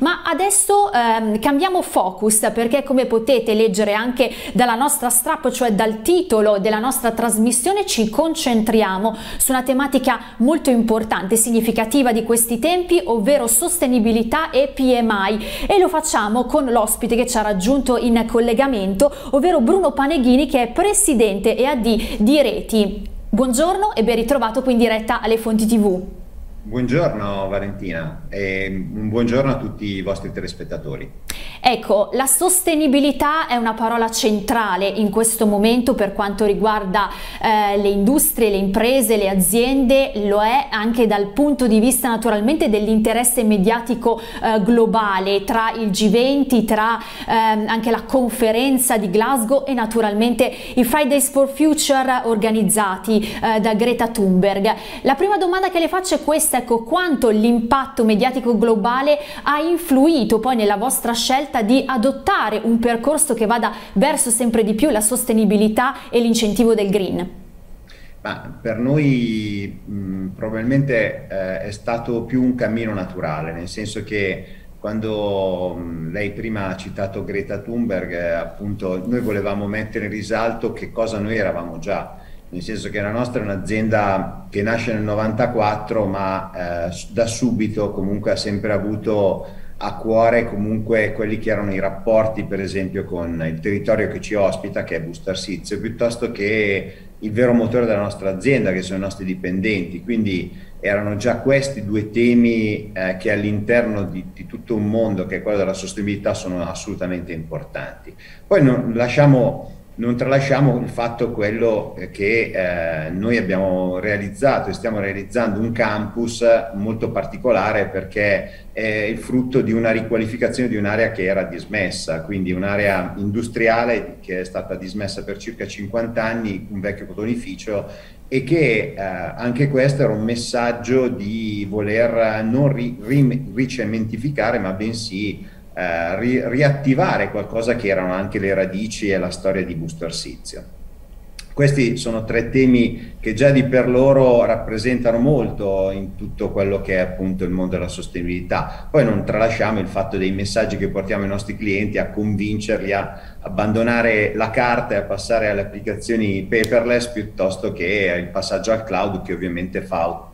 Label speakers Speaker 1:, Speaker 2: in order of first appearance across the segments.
Speaker 1: Ma adesso cambiamo focus, perché come potete leggere anche dalla nostra strap, cioè dal titolo della nostra trasmissione, ci concentriamo su una tematica molto importante, significativa di questi tempi, ovvero sostenibilità e PMI, e lo facciamo con l'ospite che ci ha raggiunto in collegamento, ovvero Bruno Paneghini, che è presidente EAD di Reti. Buongiorno e ben ritrovato qui in diretta alle Fonti TV.
Speaker 2: Buongiorno Valentina e un buongiorno a tutti i vostri telespettatori.
Speaker 1: Ecco, la sostenibilità è una parola centrale in questo momento per quanto riguarda le industrie, le imprese, le aziende, lo è anche dal punto di vista naturalmente dell'interesse mediatico globale, tra il G20, tra anche la conferenza di Glasgow e naturalmente i Fridays for Future organizzati da Greta Thunberg. La prima domanda che le faccio è questa: ecco, quanto l'impatto mediatico globale ha influito poi nella vostra scelta di adottare un percorso che vada verso sempre di più la sostenibilità e l'incentivo del green?
Speaker 2: Ma per noi probabilmente è stato più un cammino naturale, nel senso che quando lei prima ha citato Greta Thunberg, appunto noi volevamo mettere in risalto che cosa noi eravamo già. Nel senso che la nostra è un'azienda che nasce nel 94, ma da subito comunque ha sempre avuto a cuore comunque quelli che erano i rapporti, per esempio, con il territorio che ci ospita, che è Busto Arsizio, piuttosto che il vero motore della nostra azienda, che sono i nostri dipendenti. Quindi erano già questi due temi che all'interno di tutto un mondo che è quello della sostenibilità sono assolutamente importanti. Poi non tralasciamo il fatto quello che noi abbiamo realizzato e stiamo realizzando un campus molto particolare, perché è il frutto di una riqualificazione di un'area che era dismessa, quindi un'area industriale che è stata dismessa per circa 50 anni, un vecchio cotonificio, e che anche questo era un messaggio di voler non ricementificare, ma bensì riattivare qualcosa che erano anche le radici e la storia di Busto Arsizio. Questi sono tre temi che già di per loro rappresentano molto in tutto quello che è appunto il mondo della sostenibilità. Poi non tralasciamo il fatto dei messaggi che portiamo ai nostri clienti, a convincerli a abbandonare la carta e a passare alle applicazioni paperless, piuttosto che il passaggio al cloud, che ovviamente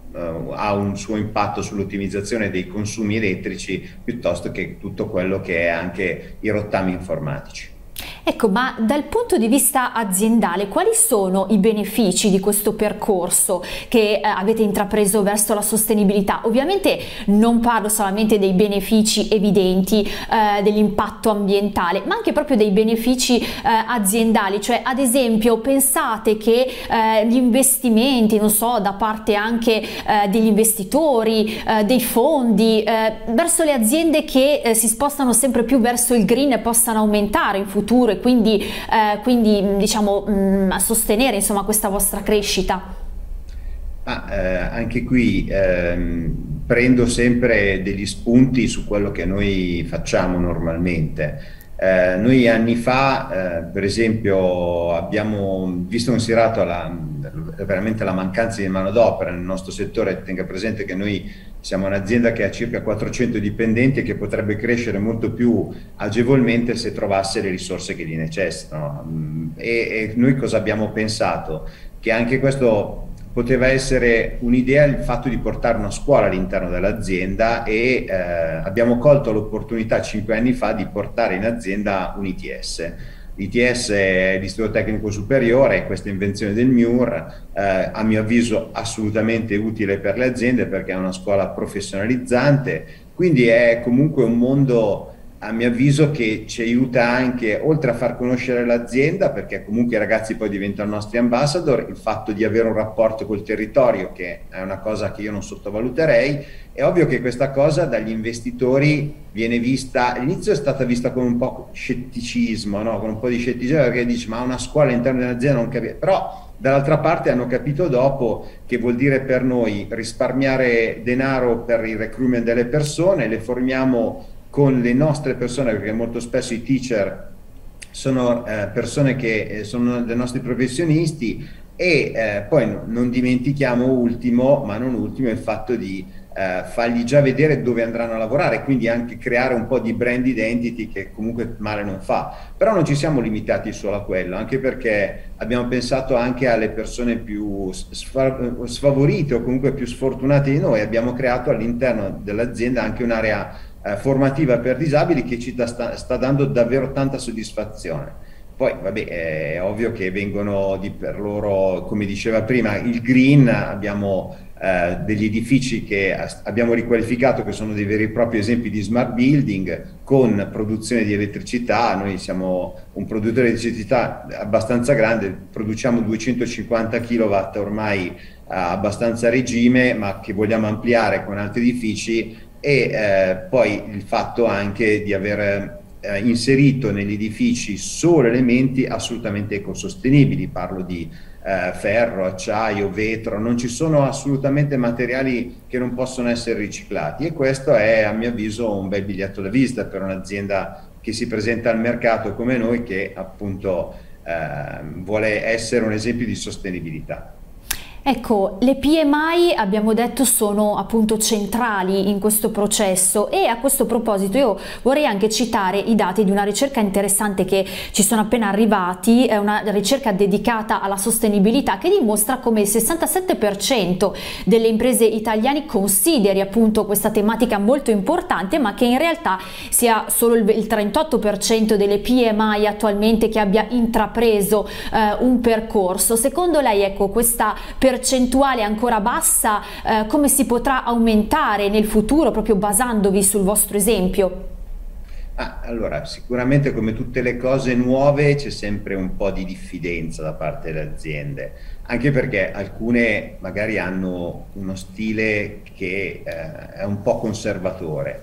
Speaker 2: ha un suo impatto sull'ottimizzazione dei consumi elettrici, piuttosto che tutto quello che è anche i rottami informatici.
Speaker 1: Ecco, ma dal punto di vista aziendale, quali sono i benefici di questo percorso che avete intrapreso verso la sostenibilità? Ovviamente non parlo solamente dei benefici evidenti dell'impatto ambientale, ma anche proprio dei benefici aziendali, cioè ad esempio pensate che gli investimenti, non so, da parte anche degli investitori, dei fondi, verso le aziende che si spostano sempre più verso il green possano aumentare in futuro, e quindi diciamo a sostenere insomma questa vostra crescita?
Speaker 2: Anche qui prendo sempre degli spunti su quello che noi facciamo normalmente. Noi anni fa, per esempio, abbiamo visto considerato veramente la mancanza di manodopera nel nostro settore. Tenga presente che noi siamo un'azienda che ha circa 400 dipendenti e che potrebbe crescere molto più agevolmente se trovasse le risorse che gli necessitano. E noi cosa abbiamo pensato? Che anche questo poteva essere un'idea, il fatto di portare una scuola all'interno dell'azienda, e abbiamo colto l'opportunità 5 anni fa di portare in azienda un ITS. L'ITS è l'Istituto Tecnico Superiore, questa invenzione del MIUR, a mio avviso assolutamente utile per le aziende, perché è una scuola professionalizzante, quindi è comunque un mondo, a mio avviso, che ci aiuta anche, oltre a far conoscere l'azienda, perché comunque i ragazzi poi diventano nostri ambassador, il fatto di avere un rapporto col territorio, che è una cosa che io non sottovaluterei. È ovvio che questa cosa dagli investitori viene vista, all'inizio è stata vista con un po' scetticismo, no? Con un po' di scetticismo, perché dici ma una scuola all'interno dell'azienda non capisce, però dall'altra parte hanno capito dopo che vuol dire per noi risparmiare denaro per il recruitment delle persone, le formiamo con le nostre persone, perché molto spesso i teacher sono persone che sono dei nostri professionisti, e poi non dimentichiamo ultimo, ma non ultimo, il fatto di fargli già vedere dove andranno a lavorare, quindi anche creare un po' di brand identity che comunque male non fa. Però non ci siamo limitati solo a quello, anche perché abbiamo pensato anche alle persone più sfavorite o comunque più sfortunate di noi. Abbiamo creato all'interno dell'azienda anche un'area formativa per disabili che ci sta dando davvero tanta soddisfazione. Poi, vabbè, è ovvio che vengono per loro, come diceva prima, il green. Abbiamo degli edifici che abbiamo riqualificato, che sono dei veri e propri esempi di smart building con produzione di elettricità. Noi siamo un produttore di elettricità abbastanza grande, produciamo 250 kW ormai abbastanza a regime, ma che vogliamo ampliare con altri edifici. E poi il fatto anche di aver inserito negli edifici solo elementi assolutamente ecosostenibili, parlo di ferro, acciaio, vetro. Non ci sono assolutamente materiali che non possono essere riciclati, e questo è, a mio avviso, un bel biglietto da visita per un'azienda che si presenta al mercato come noi, che appunto vuole essere un esempio di sostenibilità.
Speaker 1: Ecco, le PMI abbiamo detto sono appunto centrali in questo processo, e a questo proposito io vorrei anche citare i dati di una ricerca interessante che ci sono appena arrivati, è una ricerca dedicata alla sostenibilità, che dimostra come il 67% delle imprese italiane consideri appunto questa tematica molto importante, ma che in realtà sia solo il 38% delle PMI attualmente che abbia intrapreso un percorso. Secondo lei, ecco, questa percentuale ancora bassa, come si potrà aumentare nel futuro, proprio basandovi sul vostro esempio?
Speaker 2: Allora, sicuramente, come tutte le cose nuove, c'è sempre un po' di diffidenza da parte delle aziende, anche perché alcune magari hanno uno stile che è un po' conservatore.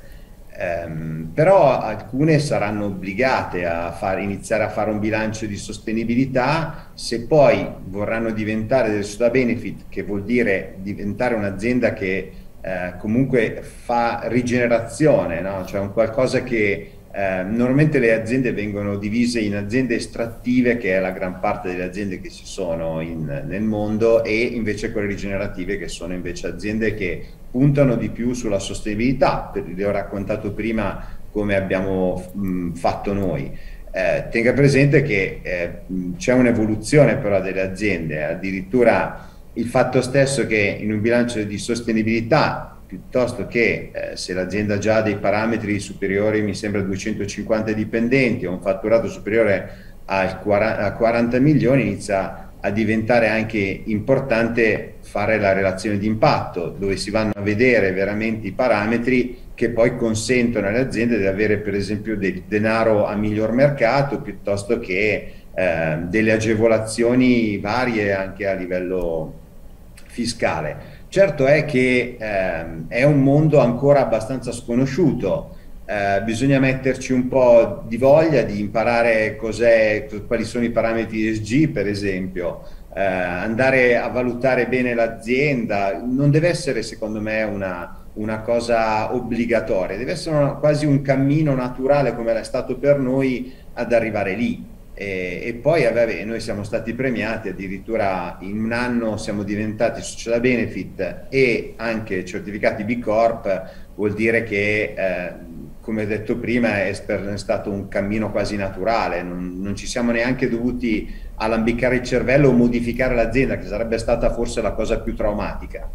Speaker 2: Però alcune saranno obbligate a iniziare a fare un bilancio di sostenibilità. Se poi vorranno diventare del soda benefit, che vuol dire diventare un'azienda che comunque fa rigenerazione, no? Cioè un qualcosa che normalmente le aziende vengono divise in aziende estrattive, che è la gran parte delle aziende che ci sono nel mondo, e invece quelle rigenerative, che sono invece aziende che puntano di più sulla sostenibilità. Vi ho raccontato prima come abbiamo fatto noi. Tenga presente che c'è un'evoluzione però delle aziende, addirittura il fatto stesso che in un bilancio di sostenibilità, piuttosto che se l'azienda già ha dei parametri superiori, mi sembra 250 dipendenti, o un fatturato superiore a 40 milioni, inizia a diventare anche importante fare la relazione di impatto, dove si vanno a vedere veramente i parametri che poi consentono alle aziende di avere, per esempio, del denaro a miglior mercato, piuttosto che delle agevolazioni varie anche a livello fiscale. Certo è che è un mondo ancora abbastanza sconosciuto. Bisogna metterci un po' di voglia di imparare quali sono i parametri ESG, per esempio, andare a valutare bene l'azienda. Non deve essere, secondo me, una cosa obbligatoria, deve essere quasi un cammino naturale, come è stato per noi, ad arrivare lì. E poi vabbè, noi siamo stati premiati, addirittura in un anno siamo diventati Social Benefit e anche certificati B Corp. Vuol dire che come detto prima, è stato un cammino quasi naturale. Non ci siamo neanche dovuti alambicare il cervello o modificare l'azienda, che sarebbe stata forse la cosa più traumatica.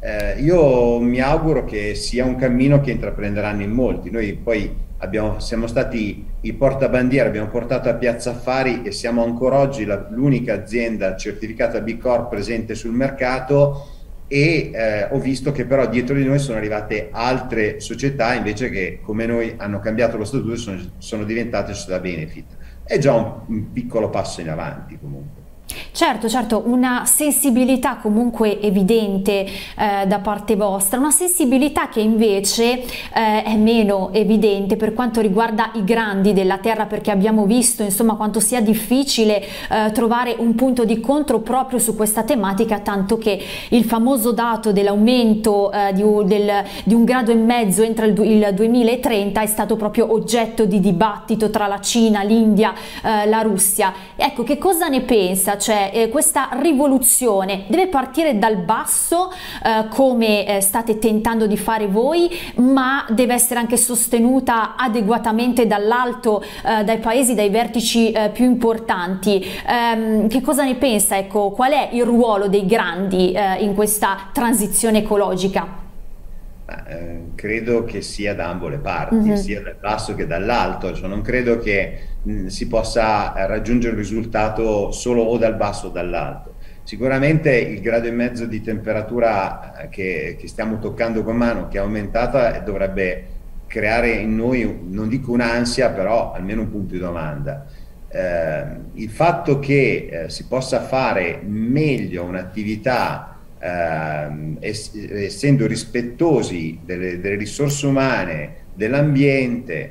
Speaker 2: Io mi auguro che sia un cammino che intraprenderanno in molti. Noi poi siamo stati i portabandiera, abbiamo portato a Piazza Affari e siamo ancora oggi l'unica azienda certificata B Corp presente sul mercato. E ho visto che però dietro di noi sono arrivate altre società invece che, come noi, hanno cambiato lo statuto e sono diventate società benefit. È già un piccolo passo in avanti comunque.
Speaker 1: Certo, una sensibilità comunque evidente da parte vostra, una sensibilità che invece è meno evidente per quanto riguarda i grandi della terra, perché abbiamo visto insomma quanto sia difficile trovare un punto di incontro proprio su questa tematica, tanto che il famoso dato dell'aumento di 1,5 gradi entro il 2030 è stato proprio oggetto di dibattito tra la Cina, l'India, la Russia. Ecco, che cosa ne pensa? cioè questa rivoluzione deve partire dal basso, come state tentando di fare voi, ma deve essere anche sostenuta adeguatamente dall'alto, dai paesi, dai vertici più importanti. Che cosa ne pensa? Ecco, qual è il ruolo dei grandi in questa transizione ecologica?
Speaker 2: Credo che sia da ambo le parti, sia dal basso che dall'alto, cioè non credo che si possa raggiungere un risultato solo o dal basso o dall'alto. Sicuramente il grado e mezzo di temperatura che stiamo toccando con mano, che è aumentata, dovrebbe creare in noi, non dico un'ansia, però almeno un punto di domanda. Il fatto che si possa fare meglio un'attività essendo rispettosi delle risorse umane, dell'ambiente,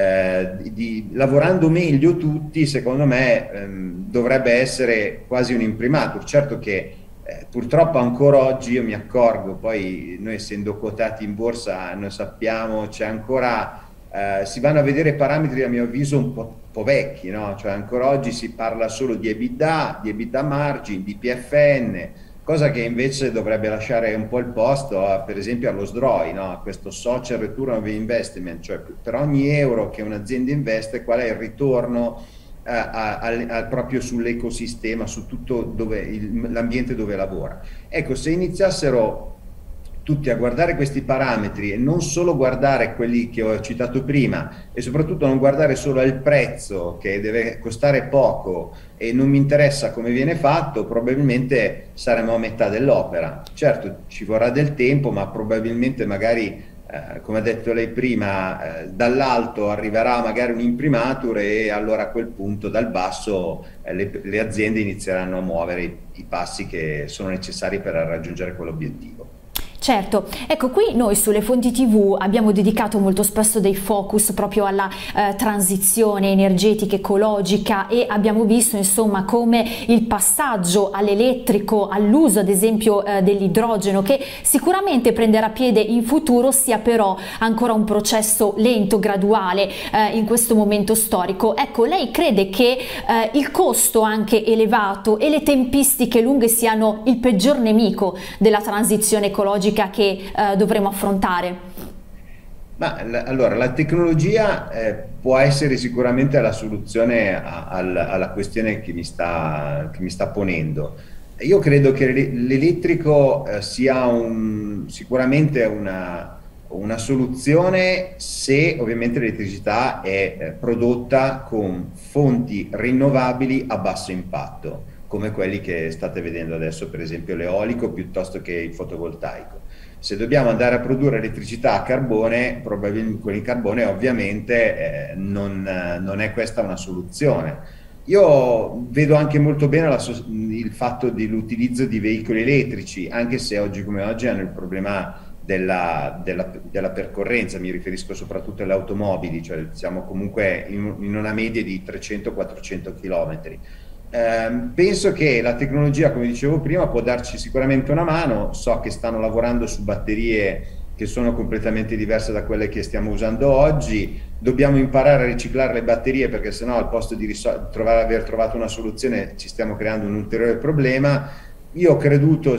Speaker 2: lavorando meglio tutti, secondo me dovrebbe essere quasi un imprimatur. Certo che purtroppo ancora oggi io mi accorgo, poi noi essendo quotati in borsa noi sappiamo, c'è ancora si vanno a vedere parametri a mio avviso un po' vecchi, no? Cioè ancora oggi si parla solo di EBITDA margin, di PFN, cosa che invece dovrebbe lasciare un po' il posto per esempio allo SROI, no? A questo Social Return of Investment, cioè per ogni euro che un'azienda investe qual è il ritorno proprio sull'ecosistema, su tutto l'ambiente dove lavora. Ecco, se iniziassero tutti a guardare questi parametri e non solo guardare quelli che ho citato prima e soprattutto non guardare solo al prezzo che deve costare poco e non mi interessa come viene fatto, probabilmente saremo a metà dell'opera. Certo ci vorrà del tempo, ma probabilmente magari come ha detto lei prima dall'alto arriverà magari un imprimatur e allora a quel punto dal basso le aziende inizieranno a muovere i passi che sono necessari per raggiungere quell'obiettivo.
Speaker 1: Certo, ecco, qui noi sulle fonti TV abbiamo dedicato molto spesso dei focus proprio alla transizione energetica, ecologica, e abbiamo visto insomma come il passaggio all'elettrico, all'uso ad esempio dell'idrogeno, che sicuramente prenderà piede in futuro, sia però ancora un processo lento, graduale in questo momento storico. Ecco, lei crede che il costo anche elevato e le tempistiche lunghe siano il peggior nemico della transizione ecologica che dovremo affrontare?
Speaker 2: Ma allora, la tecnologia può essere sicuramente la soluzione alla questione che mi sta ponendo. Io credo che l'elettrico sia sicuramente una soluzione se ovviamente l'elettricità è prodotta con fonti rinnovabili a basso impatto, come quelli che state vedendo adesso, per esempio l'eolico piuttosto che il fotovoltaico. Se dobbiamo andare a produrre elettricità a carbone, probabilmente con il carbone ovviamente non è questa una soluzione. Io vedo anche molto bene il fatto dell'utilizzo di veicoli elettrici, anche se oggi come oggi hanno il problema della percorrenza, mi riferisco soprattutto alle automobili, cioè siamo comunque in una media di 300-400 km. Penso che la tecnologia, come dicevo prima, può darci sicuramente una mano. So che stanno lavorando su batterie che sono completamente diverse da quelle che stiamo usando oggi. Dobbiamo imparare a riciclare le batterie, perché sennò al posto di aver trovato una soluzione ci stiamo creando un ulteriore problema. Io ho creduto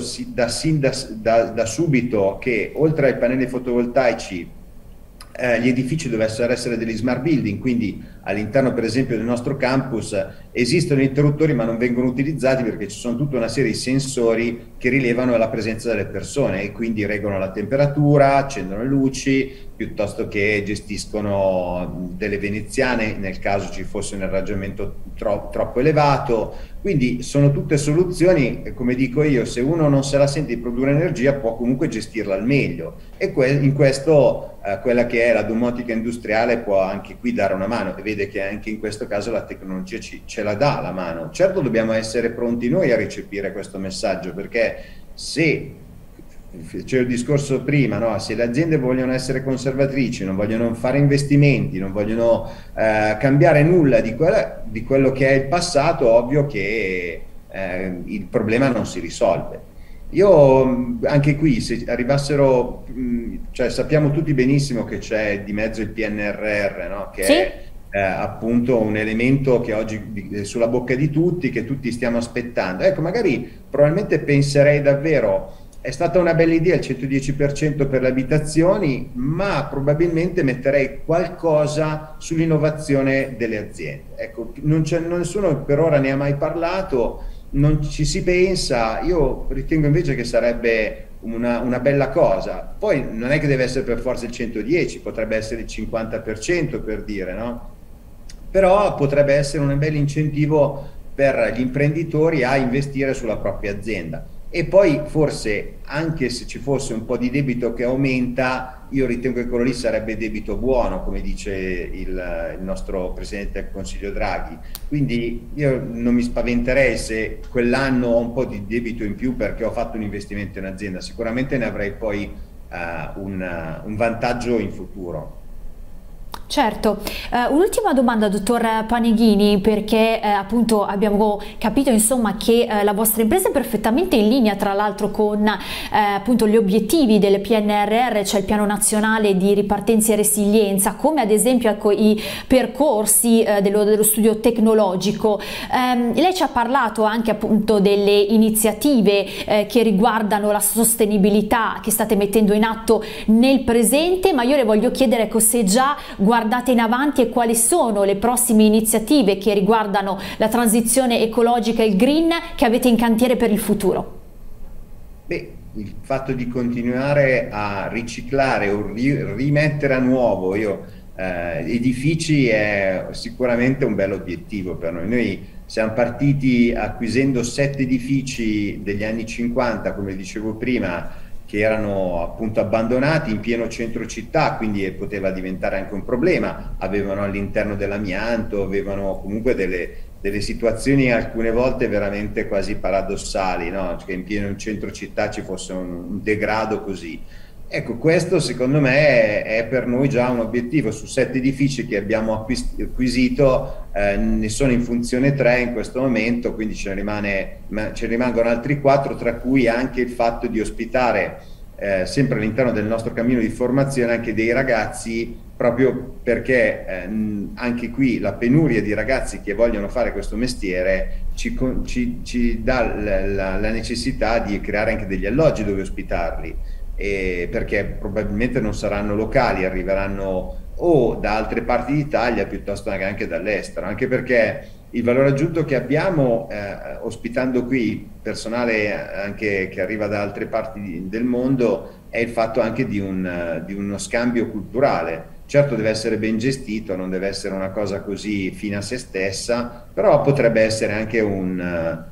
Speaker 2: da subito che oltre ai pannelli fotovoltaici gli edifici dovessero essere degli smart building, quindi all'interno per esempio del nostro campus esistono interruttori ma non vengono utilizzati perché ci sono tutta una serie di sensori che rilevano la presenza delle persone e quindi regolano la temperatura, accendono le luci, piuttosto che gestiscono delle veneziane nel caso ci fosse un irraggiamento troppo elevato. Quindi sono tutte soluzioni, come dico io, se uno non se la sente di produrre energia può comunque gestirla al meglio, e in questo quella che è la domotica industriale può anche qui dare una mano, e vede che anche in questo caso la tecnologia ce la dà la mano. Certo dobbiamo essere pronti noi a recepire questo messaggio, perché se c'è il discorso prima, no? Se le aziende vogliono essere conservatrici, non vogliono fare investimenti, non vogliono cambiare nulla di quello che è il passato, ovvio che il problema non si risolve. Io anche qui, se arrivassero, cioè sappiamo tutti benissimo che c'è di mezzo il PNRR, no? Che
Speaker 1: Sì?
Speaker 2: è appunto un elemento che oggi è sulla bocca di tutti, che tutti stiamo aspettando. Ecco, magari probabilmente penserei davvero, è stata una bella idea il 110% per le abitazioni, ma probabilmente metterei qualcosa sull'innovazione delle aziende. Ecco, nessuno per ora ne ha mai parlato, non ci si pensa. Io ritengo invece che sarebbe una bella cosa. Poi non è che deve essere per forza il 110, potrebbe essere il 50% per dire, no? Però potrebbe essere un bel incentivo per gli imprenditori a investire sulla propria azienda. E poi forse anche se ci fosse un po' di debito che aumenta, io ritengo che quello lì sarebbe debito buono, come dice il nostro Presidente del Consiglio Draghi. Quindi io non mi spaventerei se quell'anno ho un po' di debito in più perché ho fatto un investimento in azienda, sicuramente ne avrei poi un vantaggio in futuro.
Speaker 1: Certo, un'ultima domanda dottor Panighini, perché appunto abbiamo capito insomma che la vostra impresa è perfettamente in linea tra l'altro con appunto gli obiettivi del PNRR, cioè il Piano Nazionale di Ripartenza e Resilienza, come ad esempio ecco, i percorsi dello studio tecnologico. Lei ci ha parlato anche appunto delle iniziative che riguardano la sostenibilità che state mettendo in atto nel presente, ma io le voglio chiedere ecco, se già guardate in avanti e quali sono le prossime iniziative che riguardano la transizione ecologica e il green che avete in cantiere per il futuro.
Speaker 2: Beh, il fatto di continuare a riciclare o rimettere a nuovo edifici è sicuramente un bel obiettivo per noi. Noi siamo partiti acquisendo 7 edifici degli anni 50, come dicevo prima, che erano appunto abbandonati in pieno centro città, quindi poteva diventare anche un problema. Avevano all'interno dell'amianto, avevano comunque delle situazioni alcune volte veramente quasi paradossali, no? Che in pieno centro città ci fosse un degrado così. Ecco, questo secondo me è per noi già un obiettivo. Su 7 edifici che abbiamo acquisito, ne sono in funzione 3 in questo momento, quindi ce ne rimangono altri 4, tra cui anche il fatto di ospitare sempre all'interno del nostro cammino di formazione anche dei ragazzi, proprio perché anche qui la penuria di ragazzi che vogliono fare questo mestiere ci dà la necessità di creare anche degli alloggi dove ospitarli. Perché probabilmente non saranno locali, arriveranno o da altre parti d'Italia piuttosto che anche dall'estero, anche perché il valore aggiunto che abbiamo ospitando qui personale anche che arriva da altre parti del mondo è il fatto anche di uno scambio culturale. Certo deve essere ben gestito, non deve essere una cosa così fine a se stessa, però potrebbe essere anche una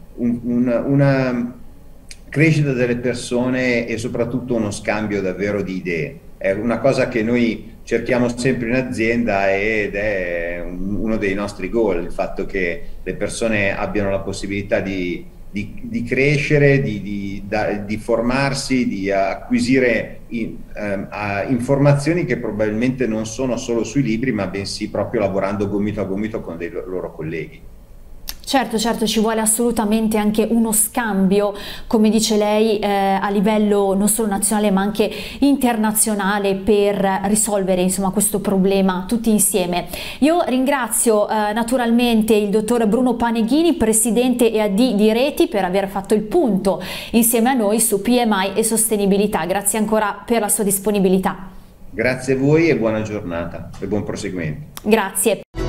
Speaker 2: crescita delle persone e soprattutto uno scambio davvero di idee. È una cosa che noi cerchiamo sempre in azienda ed è uno dei nostri goal, il fatto che le persone abbiano la possibilità di crescere, di formarsi, di acquisire informazioni che probabilmente non sono solo sui libri, ma bensì proprio lavorando gomito a gomito con dei loro colleghi.
Speaker 1: Certo, certo, ci vuole assolutamente anche uno scambio, come dice lei, a livello non solo nazionale ma anche internazionale per risolvere insomma questo problema tutti insieme. Io ringrazio naturalmente il dottor Bruno Panighini, presidente EAD di Reti, per aver fatto il punto insieme a noi su PMI e sostenibilità. Grazie ancora per la sua disponibilità.
Speaker 2: Grazie a voi e buona giornata e buon proseguimento.
Speaker 1: Grazie.